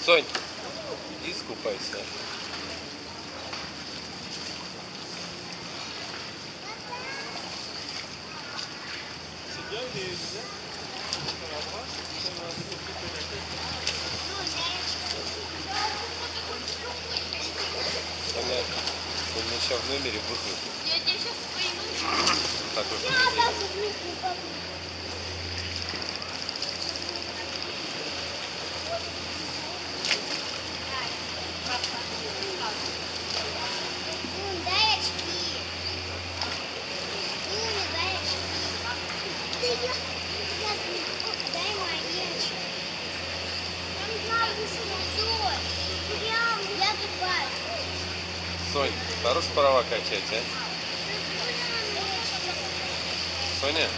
Сонь, иди искупайся. Соня, он меня сейчас в номере выхватит. Я тебе сейчас пойму. Так уже. Дай очки. Дай очки. Дай мои очки. Я не знаю, что я тупая. Сонь, хорош права качать, а? Соня?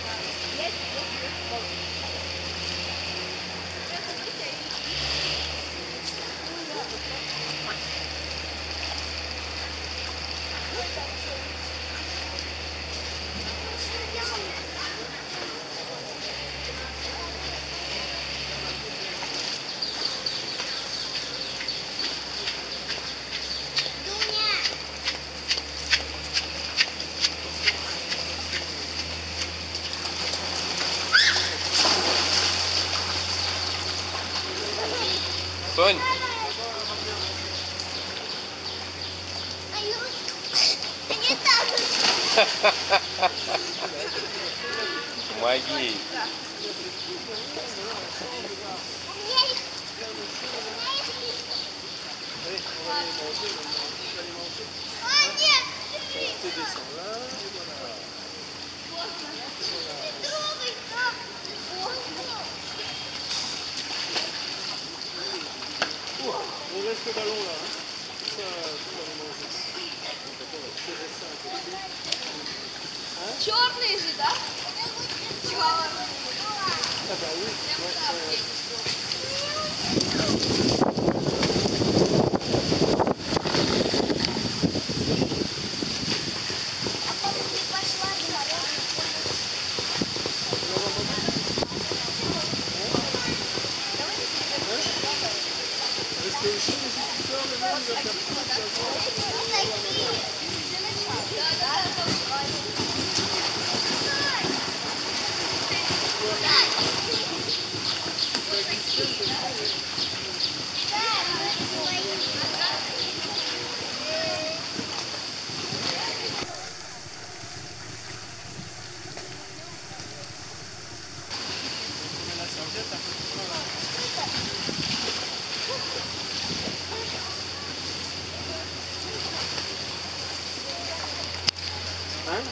Сонь? Помоги. On laisse le ballon là. Ça, tout va les manger. Черный же, да? Черный. Ah bah oui. Ouais. Est-ce que le chien qui sort le même il va faire Hein?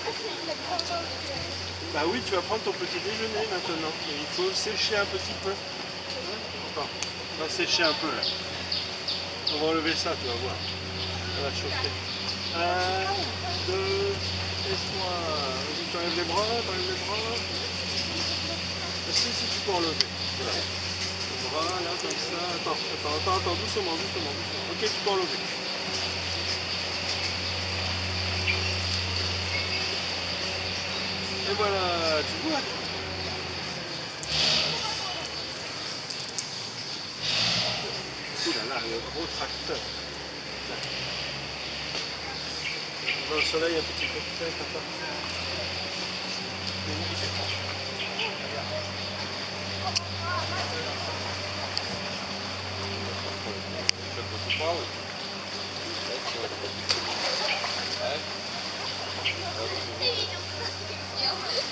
Bah oui, tu vas prendre ton petit déjeuner maintenant. Et il faut sécher un petit peu. Attends, on va sécher un peu là. On va enlever ça, tu vas voir. Ça va chauffer. 1, 2, laisse-moi. Vas-y, t'enlèves les bras, t'enlèves les bras. Si tu peux enlever. Voilà. Les bras, là, comme ça. Attends, doucement. Ok, tu peux enlever. Et voilà, tu vois. Ouh là là, le gros tracteur. Dans le soleil un petit peu. Tiens, papa. Что-то упало? Ты видел?